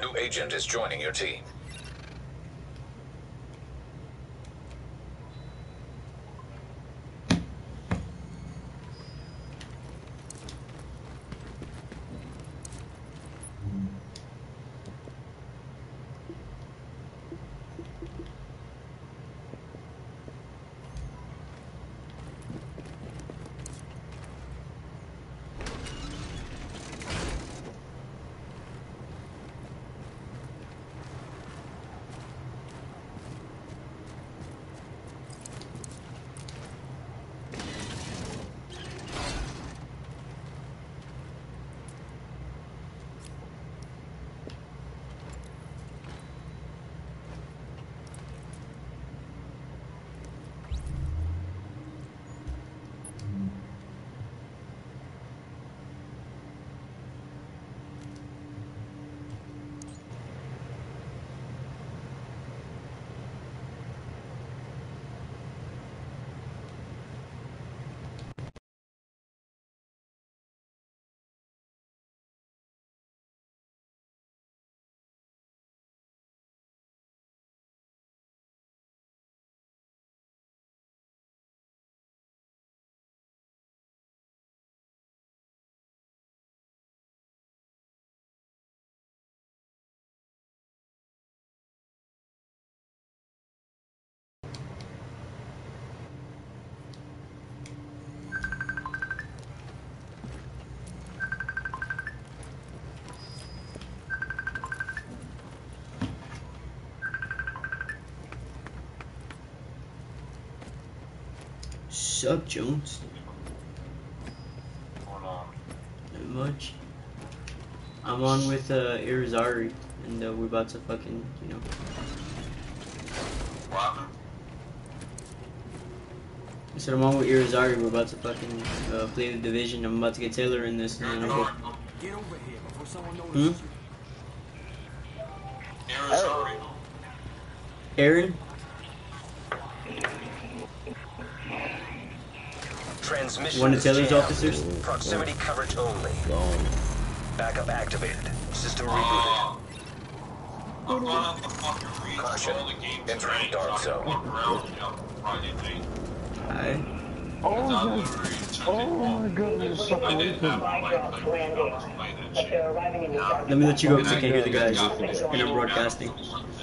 new agent is joining your team. Sup, Jones? Hold on. Not much. I'm on with Irizarry, and we're about to fucking, you know. What happened? I said I'm on with Irizarry. We're about to fucking play the division. I'm about to get Taylor in this, and then I'll go. Get over here before someone notices you. Arizona. Aaron? Transmission One of is Taylor's jammed. officers? Proximity coverage only. Backup activated. System rebooted. I'm going out the fucking reach. Caution. All the games Entering ready, dark so I can zone. walk around, you know, Friday night. Hi. Oh my goodness, I didn't have my life, like, I was playing that shit. Let me let you go because I can't hear the guys, and I'm broadcasting.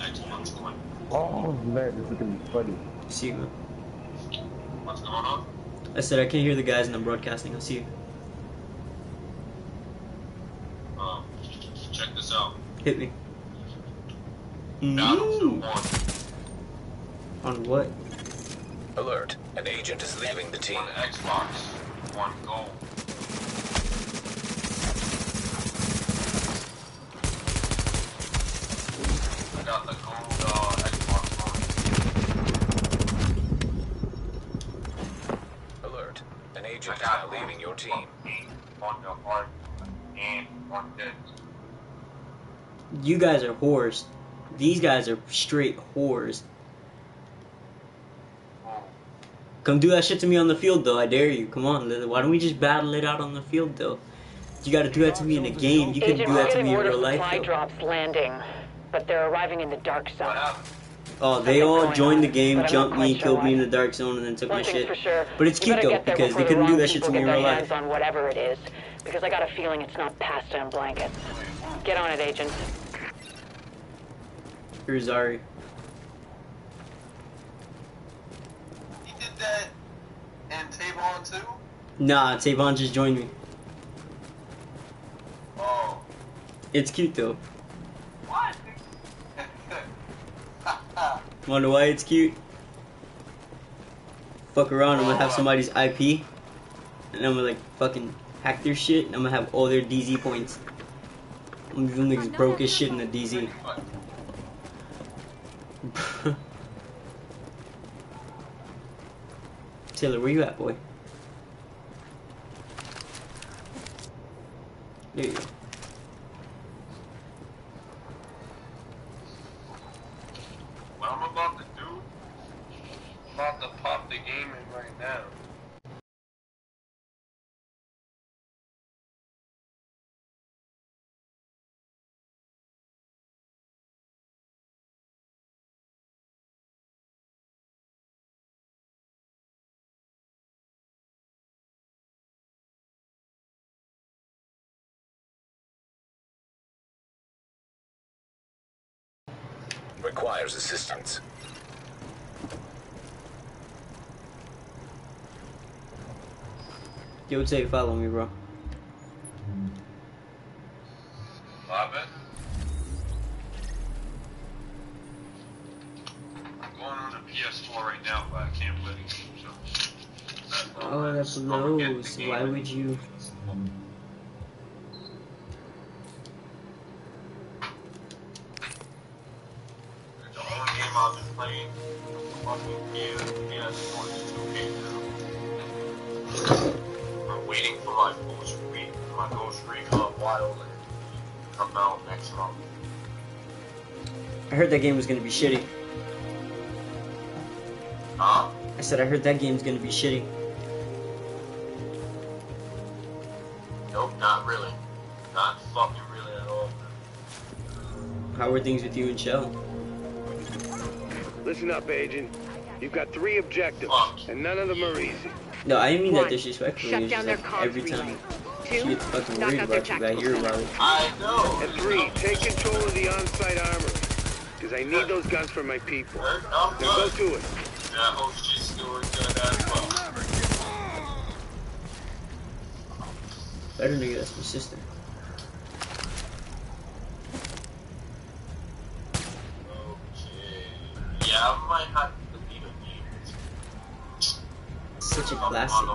Oh man, this is gonna be funny. See you, man. What's going on? I said I can't hear the guys, and I'm broadcasting. I'll see you. Check this out. Hit me. Battlefield 1. On what? Alert. An agent is leaving the team. On Xbox. One goal. I got the gold Xbox One. Alert. An agent is now leaving your team. On the heart and on dead. You guys are whores. These guys are straight whores. Come do that shit to me on the field, though. I dare you. Come on. Why don't we just battle it out on the field, though? You gotta do that to me in a game. You can do that to me in real life, Supply though. drops landing, but they're arriving in the dark zone. Oh, they all joined the game, but I'm jumped not me, quite killed sure me in what. the dark zone, and then took my One thing's shit. for sure. But it's You cute, better though, get there because they before the couldn't do wrong that shit to people me in get real their life. hands on whatever it is, because I got a feeling it's not pasta and blankets. Get on it, Agent. Irizarry. He did that and Tavon too? Nah, Tavon just joined me. Oh. It's cute, though. What? Wonder why it's cute? Fuck around, I'm gonna have somebody's IP, and I'm gonna like fucking hack their shit, and I'm gonna have all their DZ points. I'm gonna give them niggas broke as shit in the DZ. Taylor, where you at, boy? There you go. What I'm about to do, I'm about to pop the game in right now. Requires assistance. Yo, Tay, follow me, bro. Love it. I'm going on the PS4 right now, but I can't play the game, so. Oh, that blows. Why would you? The only game I've been playing fucking PS4 is 2K now. I'm waiting for my Ghost Recon Wildlands to come out next month. I heard that game was gonna be shitty. Huh? I said I heard that game's gonna be shitty. Nope, not really. Not fucking really at all. How are things with you and Shell? Listen up, Agent. You've got 3 objectives, and none of them are easy. No, I didn't mean that 1, disrespectfully. shut It's down just their like comms every time relay. she 2, gets fucking knock worried out their about you, I tactical hear center. about it. I know. And 3, take control of the on-site armor, because I need those guns for my people. I'm Now go good. do it. And I hope she's still good as well. Better nigga, that's my sister. Okay. Yeah, I might have to beat a game. Such a classic.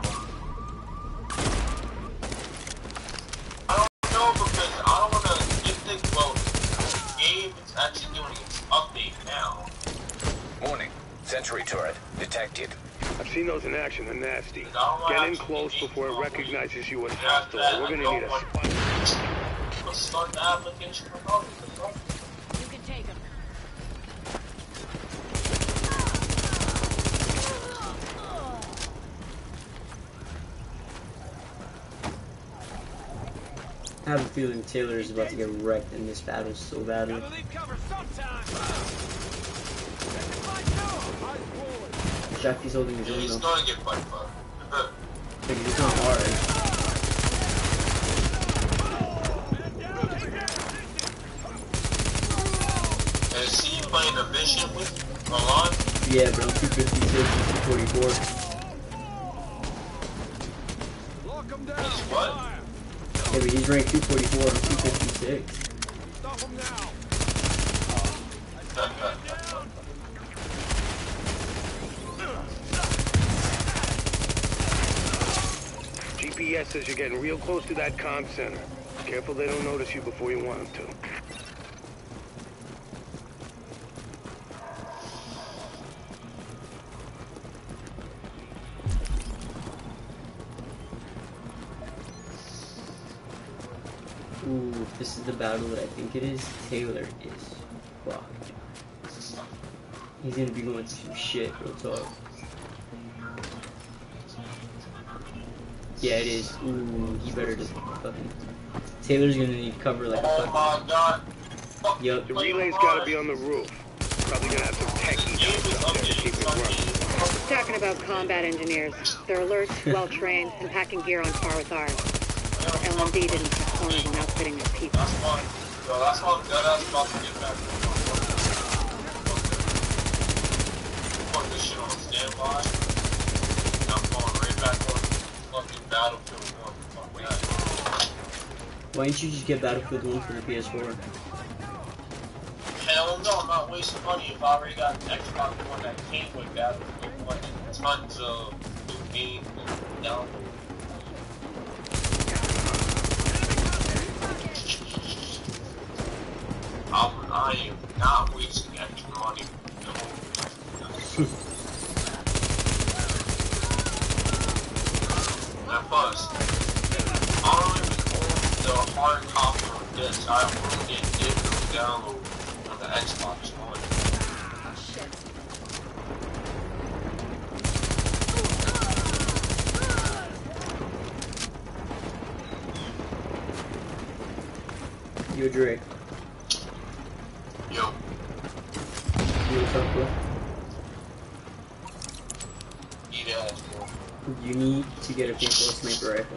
I don't know because I don't want to get things. Well, the game is actually doing its update now. Warning. Sentry turret detected. I've seen those in action. They're nasty. I don't Get wanna in have close to before it engage recognizes you as Yeah, hostile. that We're I gonna don't need a want- spy. Let's start the application for notice. You can take them. I have a feeling Taylor is about to get wrecked in this battle so badly. Jackie's holding his own He's though. gonna get fucked up. Like, it's not hard. Is he playing a mission with Milan? Yeah, bro, 256, 244. He's what? Yeah, but he's ranked 244 and 256. GPS says you're getting real close to that comm center. Careful they don't notice you before you want them to. Ooh, if this is the battle that I think it is, Taylor is fucked. He's gonna be going through some shit, real talk. Yeah, it is. Ooh, he better just fucking... Taylor's gonna need cover like a Oh fucking... my god. Fuck. Yup. The relay's gotta be on the roof. Probably gonna have some techie guys up there to keep it running. Talking about combat engineers. They're alert, well-trained, and packing gear on par with ours. LMD didn't cut corners on outfitting their people. That's fine. Yo, that's why I'm dead ass about to get back to my work. Put this shit on standby. And I'm going right back on fucking Battlefield 1. Fuck that. Why don't you just get Battlefield 1 for the PS4? Hell no, I'm not wasting money if I already got an Xbox One that came with Battlefield 1 and tons of new games and downloads. I am not wasting extra money. No. And plus, I don't even own the hard copy of this. I only get digital download on the Xbox One. Yo, Drake. Yo, You what's up, bro? eat ass, bro. You need to get a paintball sniper rifle.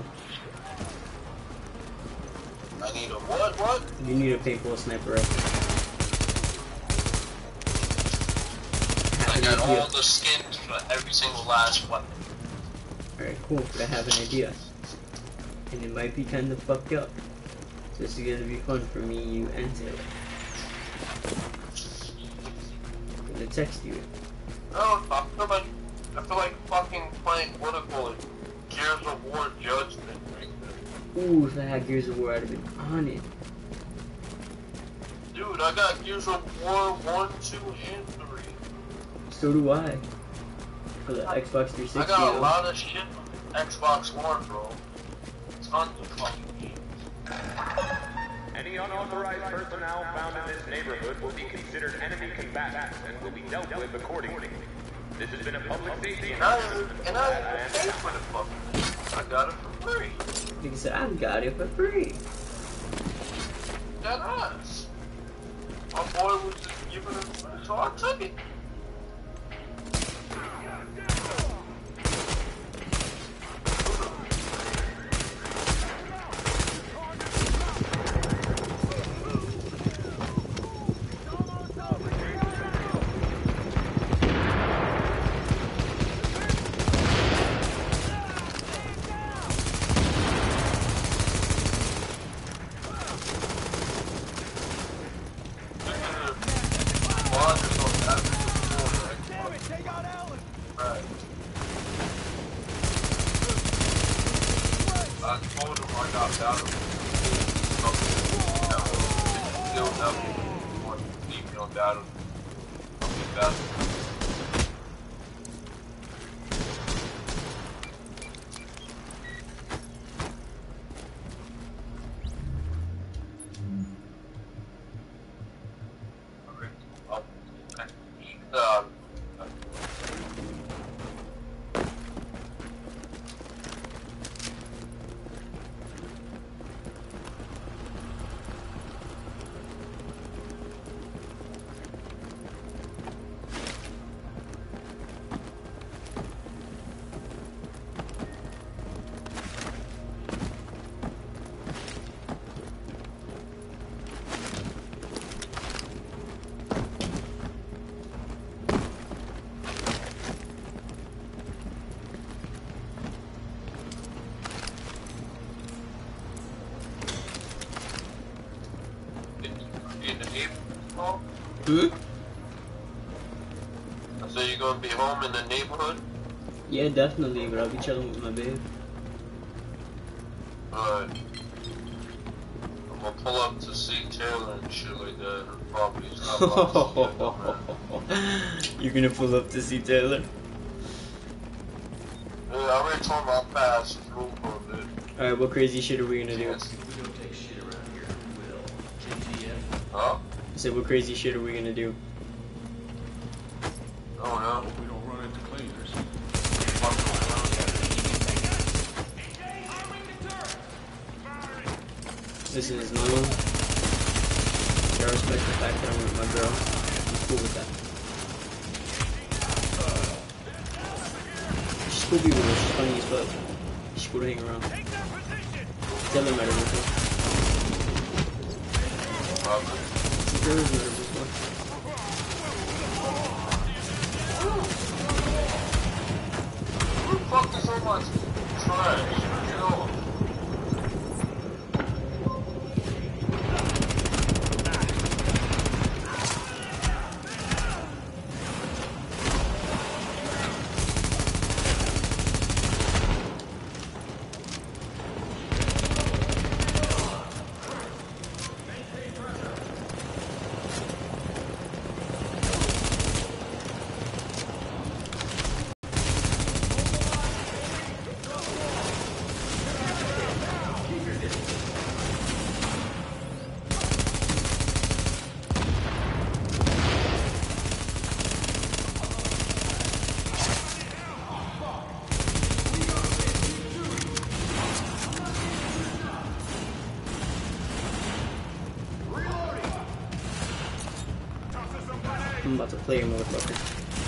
I need a what? You need a paintball sniper rifle. have I an got idea. all the skins for every single last weapon. Alright, cool, but I have an idea. And it might be kind of fucked up. So this is gonna be fun for me, you, and Taylor. I'm gonna text you it. Oh, I feel like fucking playing, what do you call it? Gears of War Judgment right there. Ooh, if I had Gears of War, I'd have been on it. Dude, I got Gears of War 1, 2, and 3. So do I. For the Xbox 360. I got a though. lot of shit on Xbox One, bro. Tons of fucking games. Any unauthorized personnel found in this neighborhood will be considered enemy combatants and will be dealt with accordingly. This has been a public safety And I paid for the fucking. I got it for free. Like I said, I got it for free. That ass. My boy was just giving it, so I took it. I told him I got down. Still never want to leave me on that. Hmm? So you're gonna be home in the neighborhood? Yeah, definitely, but I'll be chilling with my babe. Alright. I'm gonna pull up to see Taylor and shit like that. Her property's not lost yet, You're gonna pull up to see Taylor? Yeah, I already told him I'll pass through for a bit. Alright, what crazy shit are we gonna do? Huh? I said, what crazy shit are we gonna do? Oh no. We don't run into cleaners. Listen, as long as I respect the fact that I'm with my girl, I'm cool with that. She's cool people, though. She's funny as fuck. She's cool to hang around. Tell them better with her. There is better before. Who the fuck is so much trash? You know? I'm about to play a motherfucker.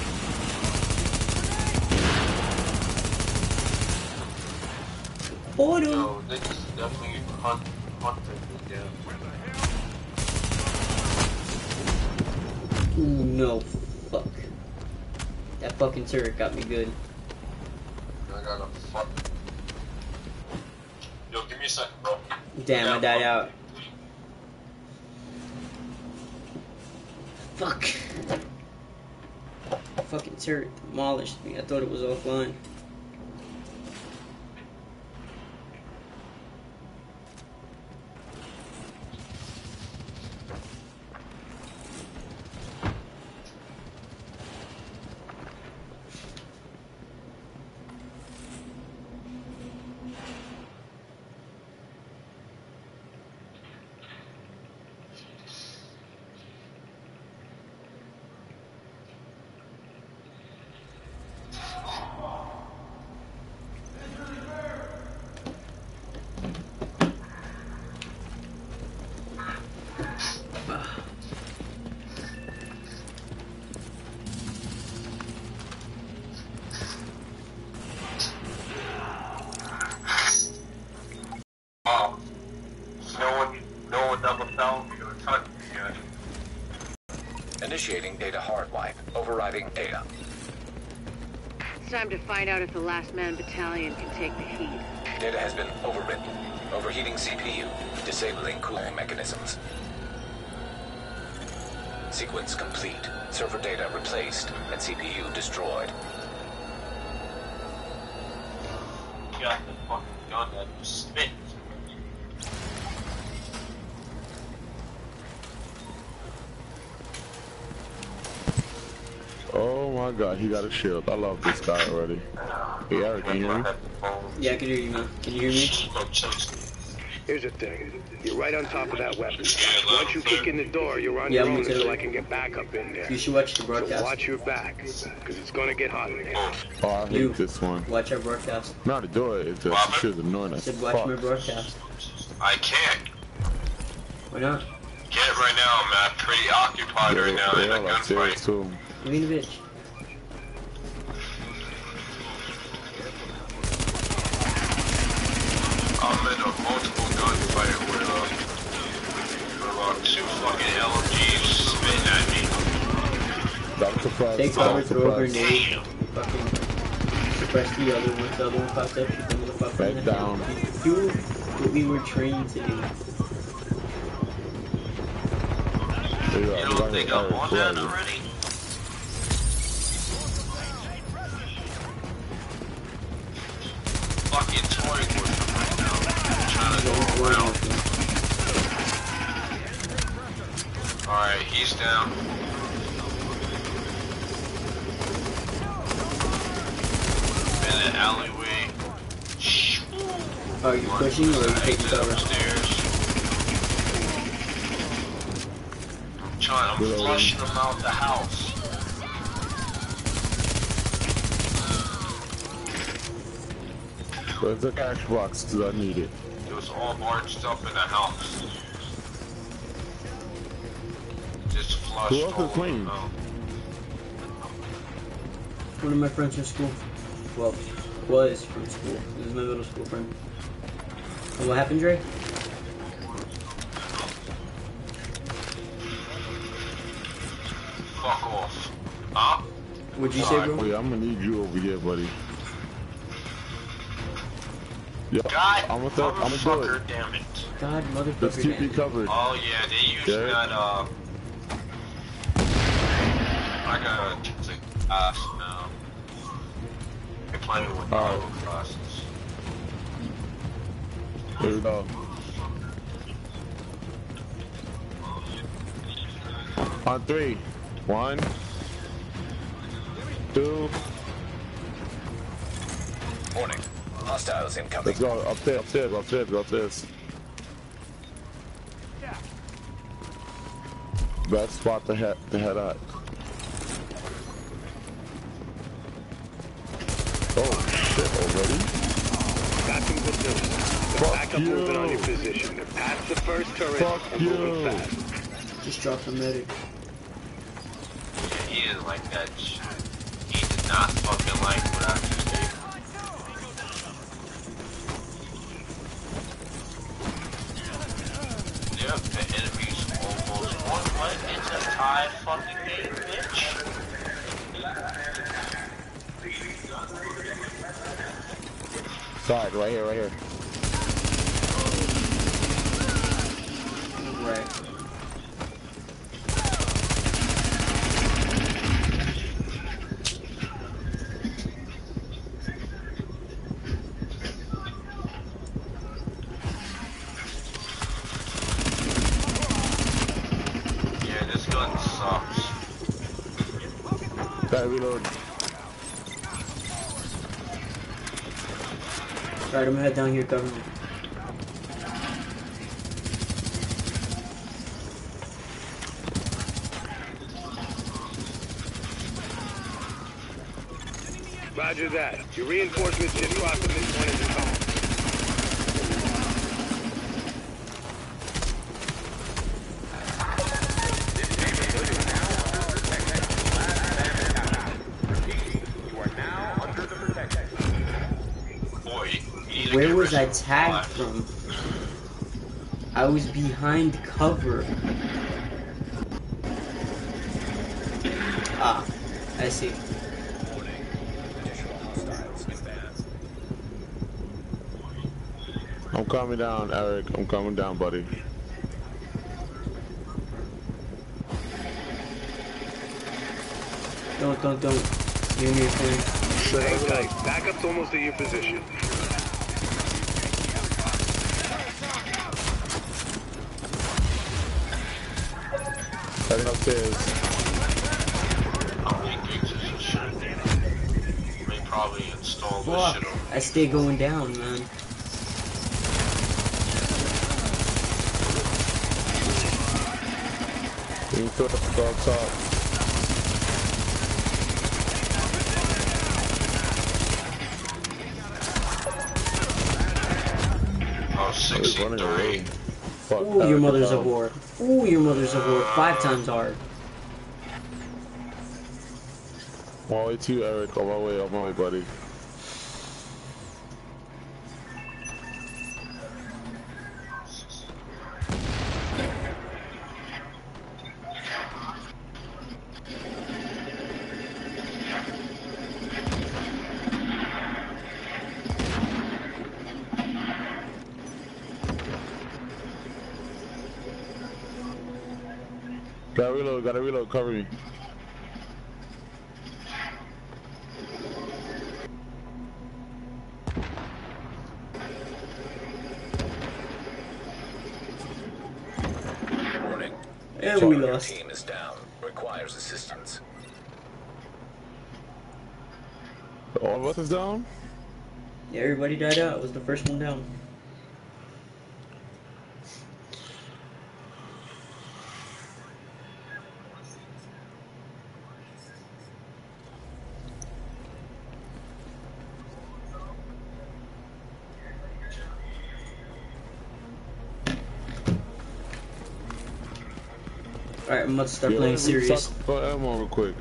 Hold him! No, they just definitely hunted me down. Ooh, no. Fuck. That fucking turret got me good. I got a fuck. Yo, give me a second, bro. Damn, I died out. Fuck. Fucking turret demolished me. I thought it was offline. No one double down. You're gonna touch me again. Initiating data hardwipe. Overriding data. It's time to find out if the Last Man Battalion can take the heat. Data has been overwritten. Overheating CPU. Disabling cooling mechanisms. Sequence complete. Server data replaced and CPU destroyed. You got the fucking gun that you spit. Oh my god, he got a shield. I love this guy already. Hey, Eric, can you hear me? Yeah, I can hear you, man. Can you hear me? Here's the thing. You're right on top of that weapon. Once you kick in the door, you're on Yeah, your me own too. until I can get back up in there. You should watch the So broadcast. watch your back, because it's gonna get hot in there. Oh, I hate You. this one. Watch our broadcast. Not to do it, it's just shit's annoying I as said watch my fuck. broadcast. I can't Why not? get it right now, man. I'm pretty occupied right now in a Yeah, like serious gunfight. too. You mean a bitch? I'm in a multiple gunfight with two fucking LMGs spitting at me. That's surprised. Take cover, That's throw a surprised. grenade. Fucking suppress the other one. The other one pops up. Shoot the motherfucker Back in the head. down. Do what we were trained to do. Yeah, You we don't got think Eric, I'm on where that are you? already? Fucking toying with him right now. Trying to go around. Alright, he's down. In the alleyway. Are you pushing or are you taking cover? Upstairs. I'm flushing him out the house. Where's the cash box? Cause I need it. It was all marched up in the house. Just flushed Who else is all clean? of them out. One of my friends from school. Well, was from school. This is my middle school friend. And what happened, Dre? Fuck off. Huh? What'd you say, bro? Oh, yeah, I'm gonna need you over here, buddy. Yeah, God, I'm gonna do it. motherfucker, damn it. God, Just motherfucker. keep me damn. covered. Oh yeah, they use Yeah. that, I gotta take class now. They're playing with Alright. classes. Here we go. On 3. 1, 2. Warning. Hostiles incoming. Let's go. Upstairs, upstairs, upstairs, go upstairs. Best spot to head at. Oh shit! Already? Got some good news. Go Fuck back up moving on you. your position. They're past the first turret Fuck and moving you. fast. Just dropped the medic. He didn't like that shit. He did not fucking like what I just did. Yep, the enemy's almost won. What? It's a tie fucking game, bitch. Side, right here, right here. Right. Yeah, this gun sucks. Gotta reload. Alright, I'm gonna head down here, cover me. Roger that. Your reinforcements just crossed the midpoint of the tunnel. You are now under the protection. Boy, you need to Where get was I rid of tagged the from? I was behind cover. Ah, I see. I'm coming down, Eric. I'm coming down, buddy. Don't. You're near clear. Hang tight. Backup's almost at your position. Heading upstairs. How many gigs is this shit? They probably installed this Fuck. shit over. I stay going down, man. You can put the up top. Oh, He's running away. 63. Fuck, Ooh, your Eric, mother's a down. whore. Ooh, your mother's a whore. 5 times hard. On my way to you, Eric. On my way, buddy. Gotta reload, cover me. Warning. And Each we of your lost. team is down. Requires assistance. All of us is down? Yeah, everybody died out. I was the first one down. Alright, I'm about to start playing serious. For ammo real quick.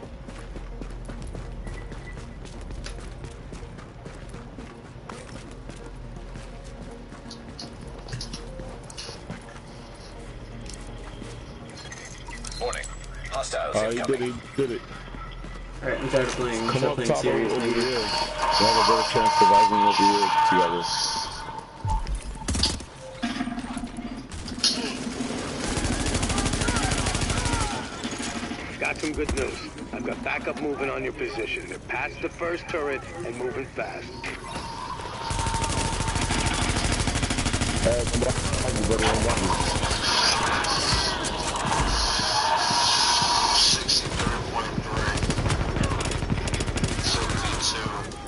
Warning. Hostiles He incoming. did it. Alright, I'm tired of playing. I'm Come start up playing top serious. over the Maybe. edge. We have a better chance of surviving over the edge together. Got some good news. I've got backup moving on your position. They're past the first turret and moving fast. Come behind you, buddy. I'm behind you. 63.3. 72.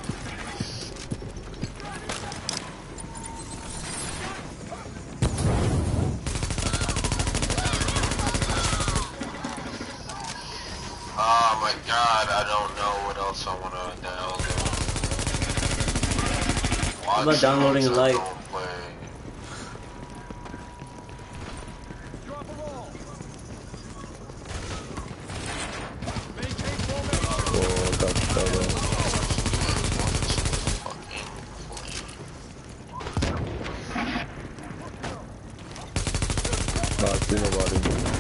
Oh my god, I don't know what else I want to download. How about downloading a light? Oh, that's better. I see nobody.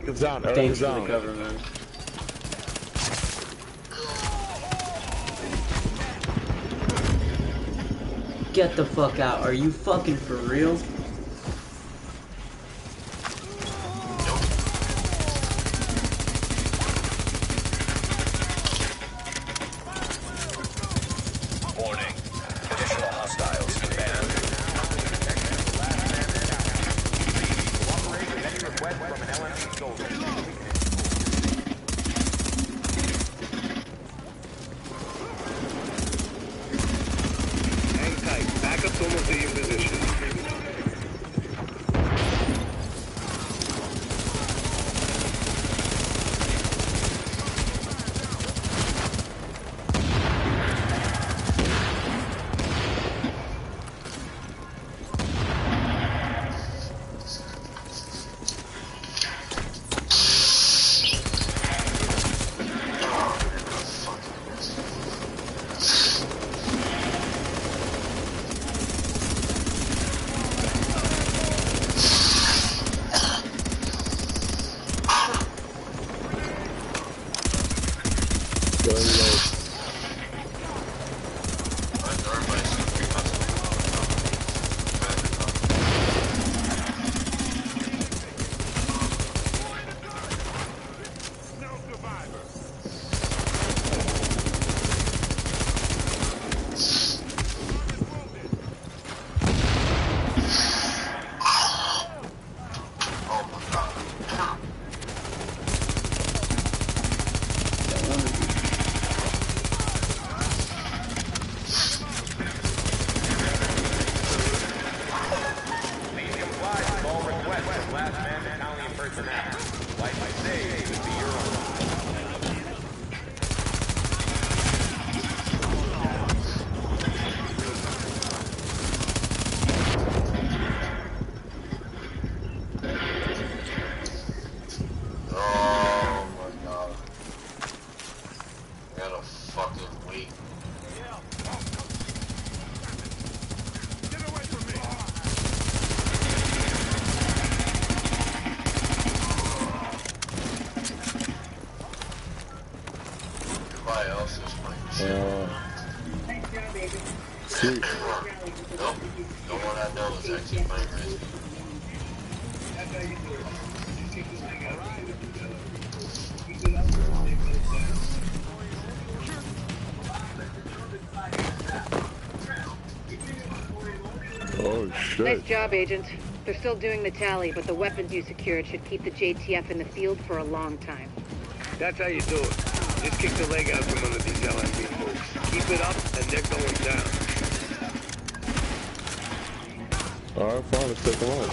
Eric's down. Eric's Thanks for down. the cover, man. Get the fuck out. Are you fucking for real? Warning. Additional hostiles inbound. Cooperate with any request from an LMB soldier. Hang tight. Backup's almost at your position. Please comply with all requests of last man battalion personnel. Life I say would be your own. Oh my god. I gotta fucking wait. Everybody else is playing shit. Sweet. Nope. No one I know is actually playing Resident. Oh shit. Nice job, Agent. They're still doing the tally, but the weapons you secured should keep the JTF in the field for a long time. That's how you do it. Just kick the leg out from under these LMB moves. Keep it up, and they're going down. Alright, fine, let's take them out.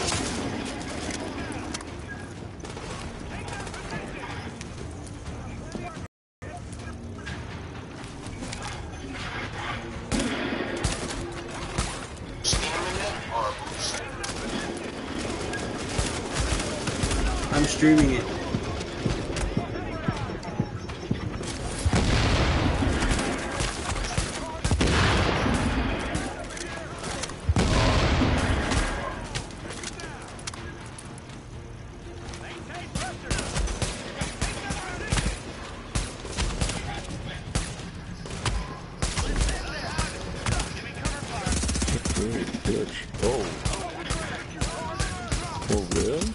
Streaming it or I'm streaming it. Hey, bitch. Oh. Over there?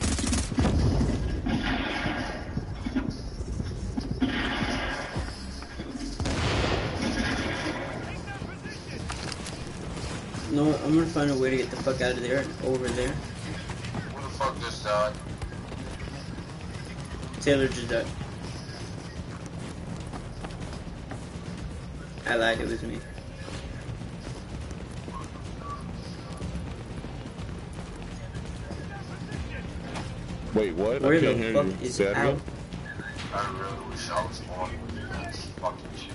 No, I'm gonna find a way to get the fuck out of there. Over there. who the fuck just died? Taylor just died. I lied, it was me. Wait, what? Where I can't the hear fuck you. is Say that out? again? I really wish I was on that fucking shit.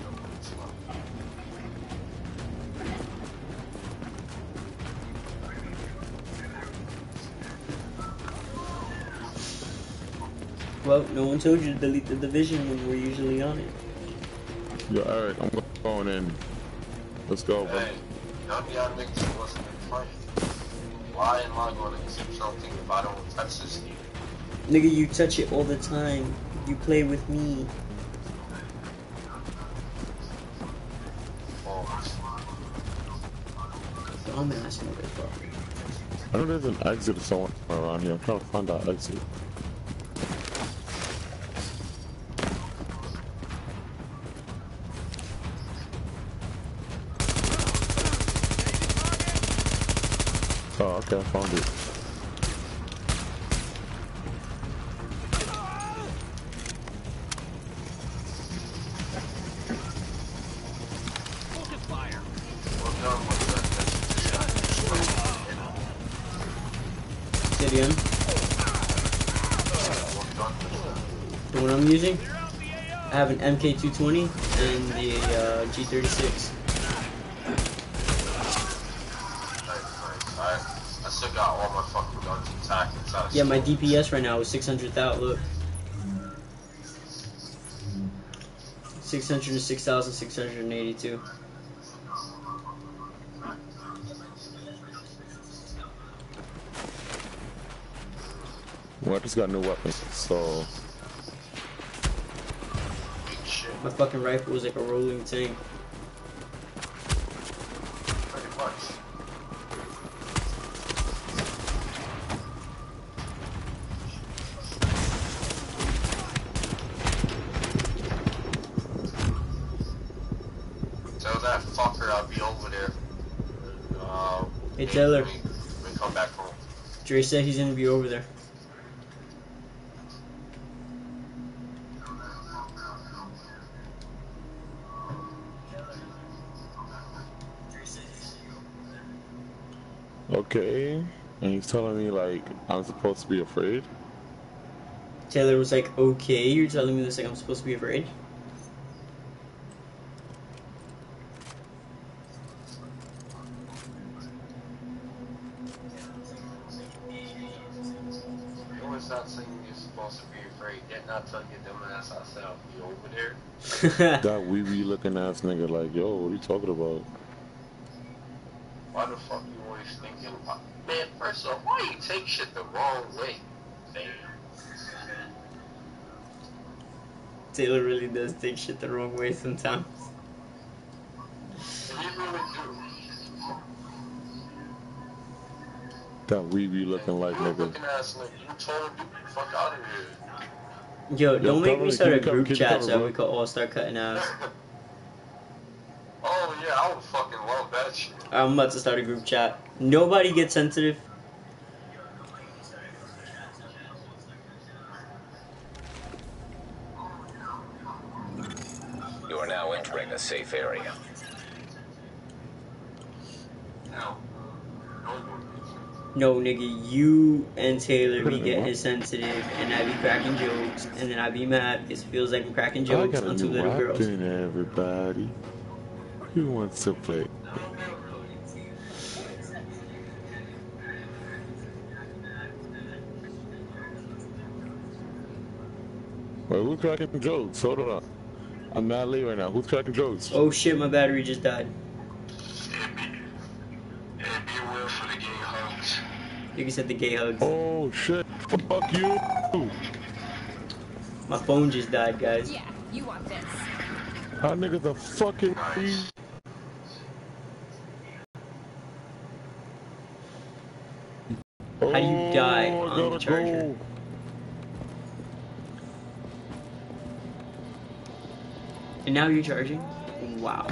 Well, no one told you to delete the division when we're usually on it. Yo, Eric, I'm going in. Let's go, bro. Hey, none of y'all niggas wasn't in fight. Why am I going to accept something if I don't touch this thing? Nigga, you touch it all the time. You play with me. Dumbass motherfucker. I know there's an exit somewhere around here. I'm trying to find that exit. Oh, okay, I found it. Say it again. The one I'm using? I have an MK220 and the G36. I still got all my fucking guns intact inside. Yeah, my DPS right now is 600,000. Look. 606,682. Well, I just got new weapons, so... My fucking rifle was like a rolling tank. Pretty much. Tell that fucker I'll be over there. Hey Taylor, when we come back home. Dre said he's gonna be over there. Okay, and he's telling me, like, I'm supposed to be afraid? Taylor was like, okay, you're telling me this like I'm supposed to be afraid? You always not saying you're supposed to be afraid, yet not telling your dumb ass ourselves. You over there? That wee looking ass nigga, like, yo, what are you talking about? Why the fuck you always thinking about... Man, first off, why you take shit the wrong way? Damn. Taylor really does take shit the wrong way sometimes. You really do. That wee looking like You nigga. looking ass nigga. You told him get the fuck out of here. Yo, don't make me start a keep it group coming, chat so bro. we could all start cutting ass. Oh yeah, I would fucking love that shit. I'm about to start a group chat. Nobody gets sensitive. You are now entering a safe area. No. No one. No, nigga, you and Taylor be getting sensitive, and I be cracking jokes, and then I be mad because it feels like I'm cracking I jokes got a on two new little girls. weapon, everybody. Who wants to play? Wait, who's cracking jokes? Hold on. I'm not late right now. Who's cracking jokes? Oh shit, my battery just died. It'd be a will for the gay hugs. Nigga said the gay hugs. Oh shit! Fuck you! My phone just died, guys. Yeah, you want this. How niggas the fucking Nice. How do you die I on the gotta charger? go. And now you're charging? Wow.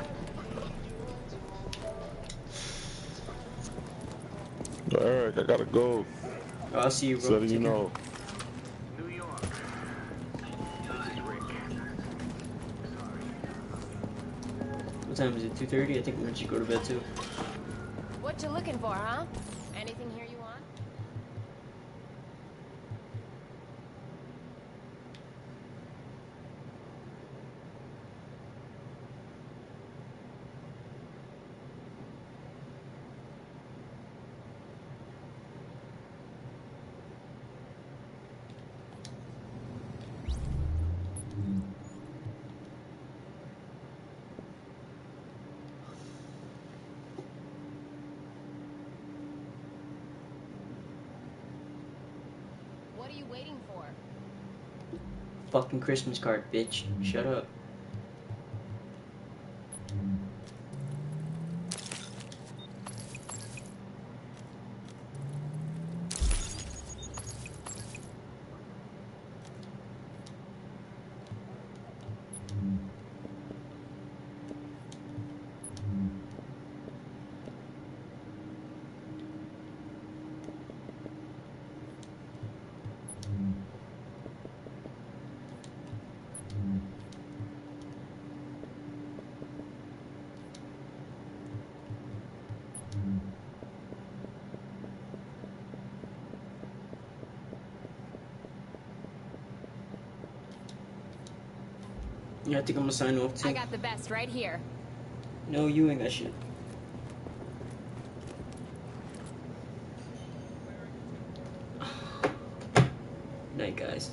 Eric, I gotta go. I'll see you, bro. So that you Take care. know. New York. This is Rick. What time is it? 2:30? I think I'm gonna just go to bed too. What you looking for, huh? Anything here you want? What are you waiting fucking Christmas card, bitch. Shut up. Yeah, I think I'm gonna sign off too. I got the best right here. No, you ain't got shit. Night, guys.